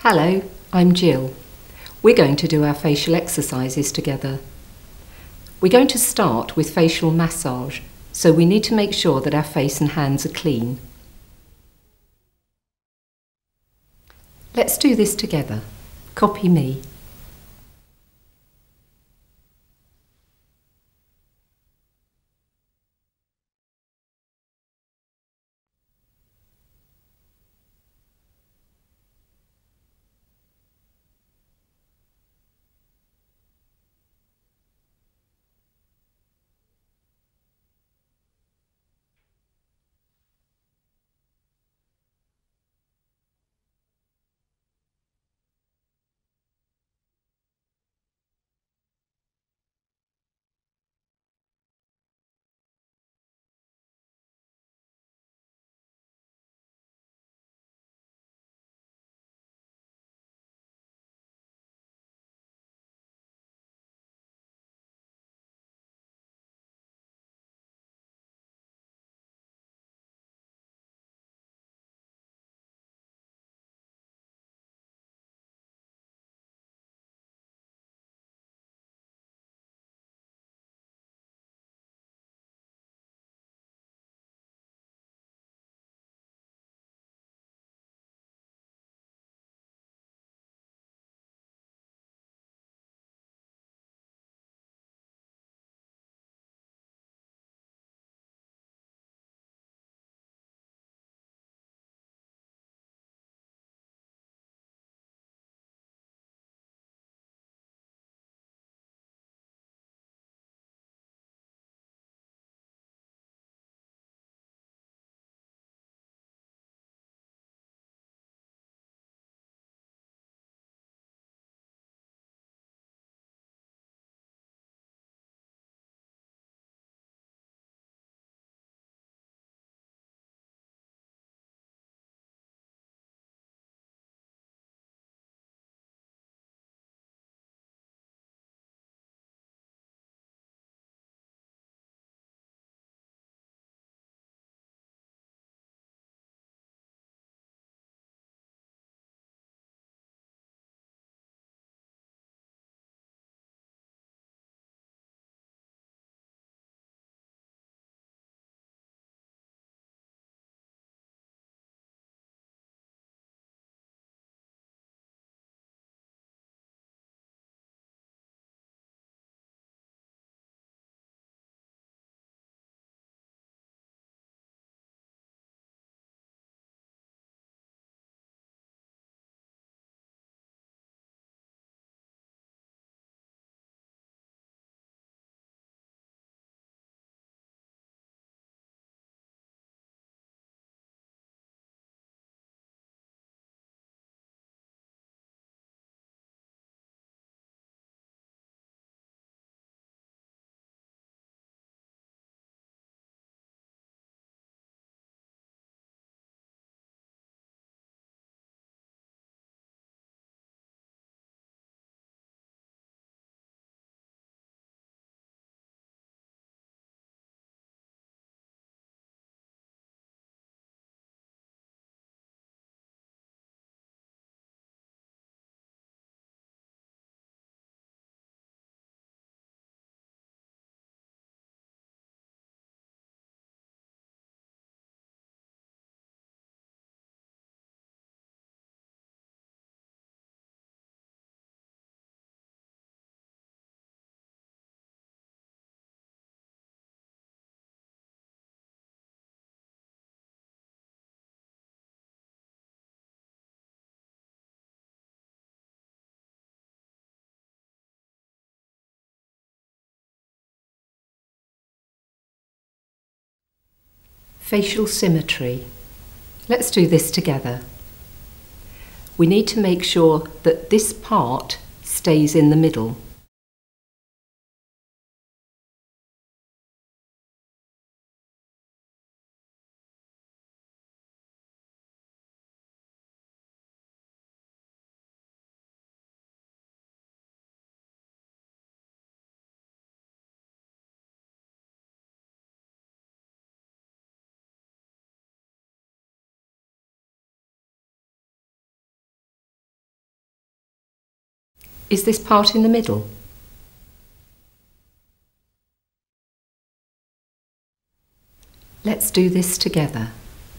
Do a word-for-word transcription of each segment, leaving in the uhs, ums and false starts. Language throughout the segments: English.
Hello, I'm Jill. We're going to do our facial exercises together. We're going to start with facial massage, so we need to make sure that our face and hands are clean. Let's do this together. Copy me. Facial symmetry. Let's do this together. We need to make sure that this part stays in the middle. Is this part in the middle? Let's do this together.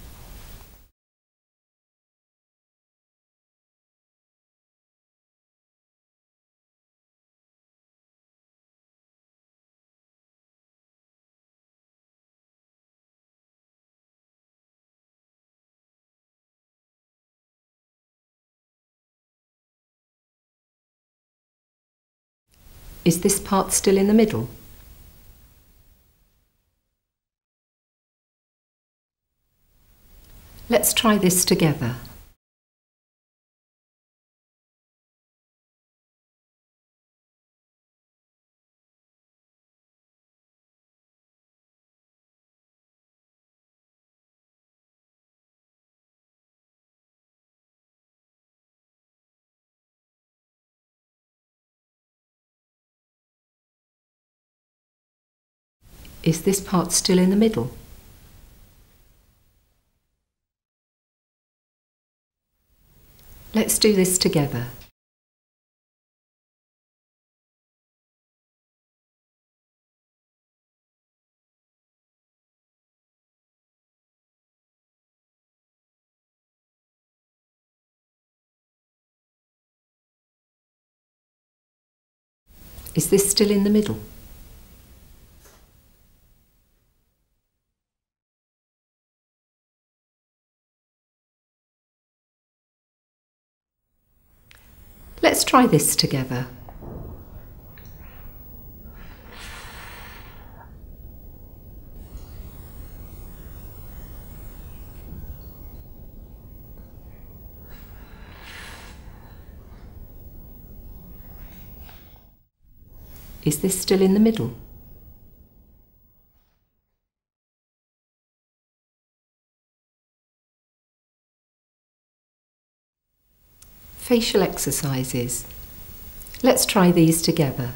Is this part still in the middle? Let's try this together. Is this part still in the middle? Let's do this together. Is this still in the middle? Let's try this together. Is this still in the middle? Facial exercises. Let's try these together.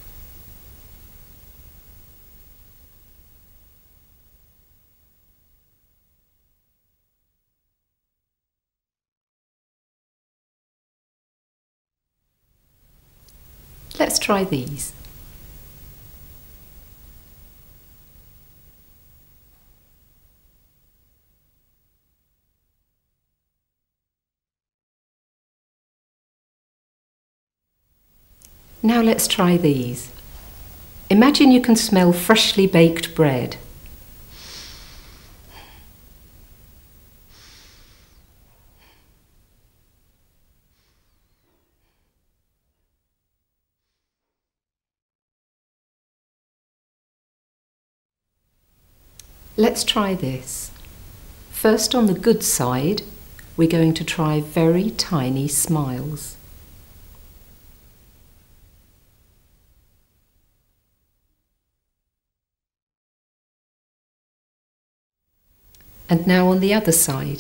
Let's try these. Now let's try these. Imagine you can smell freshly baked bread. Let's try this. First, on the good side, we're going to try very tiny smiles. And now on the other side.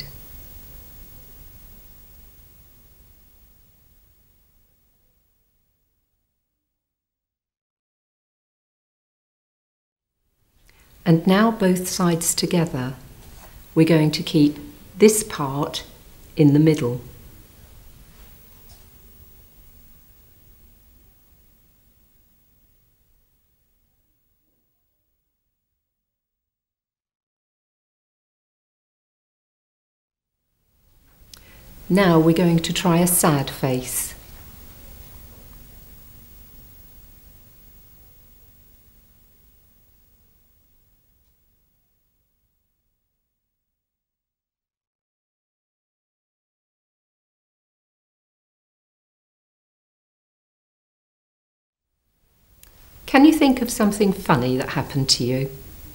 And now both sides together. We're going to keep this part in the middle. Now we're going to try a sad face. Can you think of something funny that happened to you?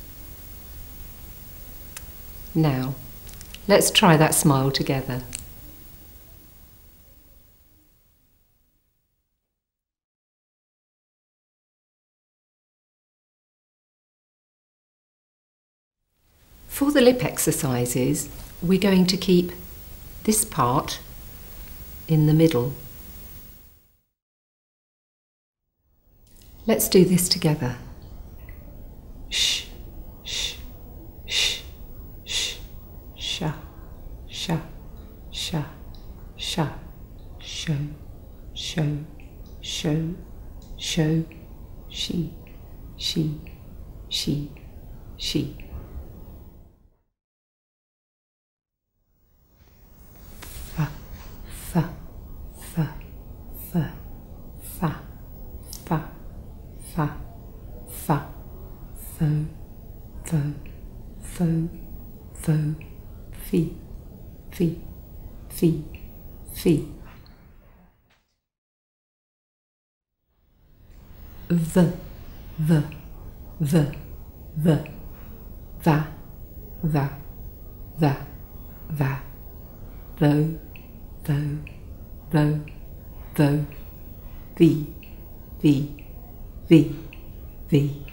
Now, let's try that smile together. For the lip exercises, we're going to keep this part in the middle. Let's do this together. Shh, shh, shh, shh, sha, sha, sha, sha, show, show, show. show, she, she, she, she. Fa, fa, fa, fa, fa, fa, fa, fa, fo, fo, fo, fo, fi, fi, fi, fi. V, v, v, v, va, va, va, va, vo, vo, vo, vo, vi, vi, vi, vi.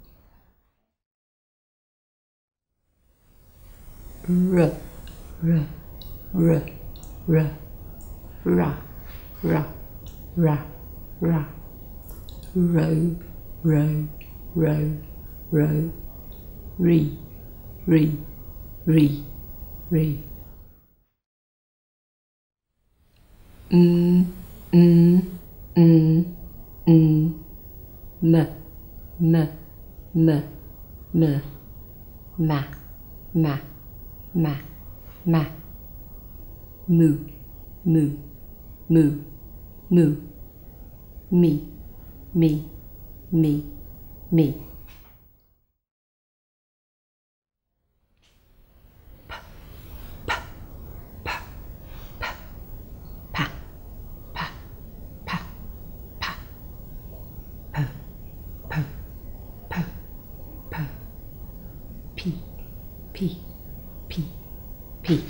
R, r, r, r, ra, ra, ra, ra. Row, row, row, row, re, re, re, re. Mm, mm, mm, mm, m, m, m, m, ma, ma, ma, ma, mu, mu, mu, mu, me, me, me, me. P, p, p, p, pa, pa, pa, pa, po, po, po, po, p, p, p, p.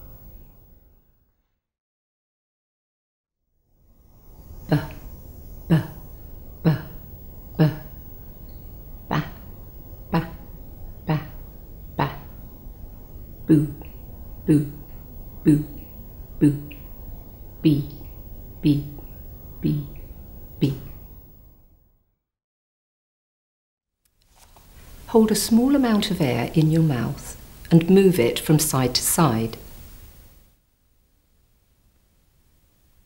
B, b, b, b, ba, ba, ba, ba, boo, boo, boo, boo, bee, bee, bee, bee. Hold a small amount of air in your mouth and move it from side to side.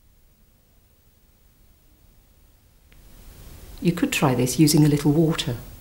You could try this using a little water.